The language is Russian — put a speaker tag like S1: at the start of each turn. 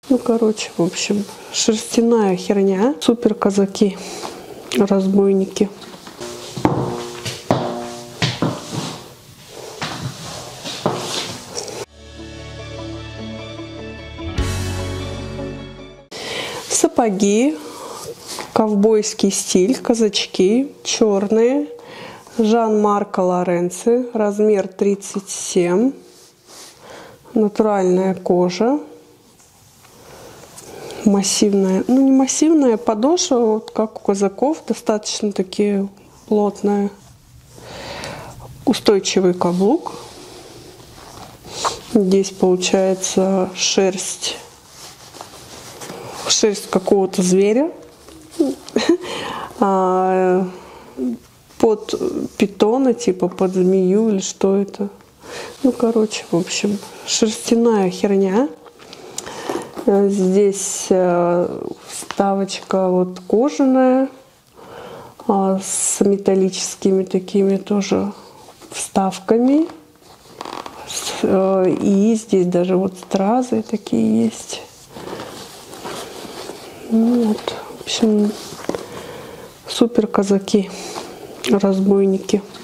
S1: Ну, короче, в общем, шерстяная херня. Супер казаки, разбойники. Сапоги, ковбойский стиль, казачки, черные, Жан-Марко Лоренци, размер 37, натуральная кожа, массивная, ну не массивная, подошва, вот как у казаков, достаточно такие плотная, устойчивый каблук. Здесь получается шерсть какого-то зверя под питона, типа под змею или что это. Ну, короче, в общем, шерстяная херня. Здесь вставочка вот кожаная с металлическими такими тоже вставками. И здесь даже вот стразы такие есть. Ну, вот, в общем, супер казаки, разбойники.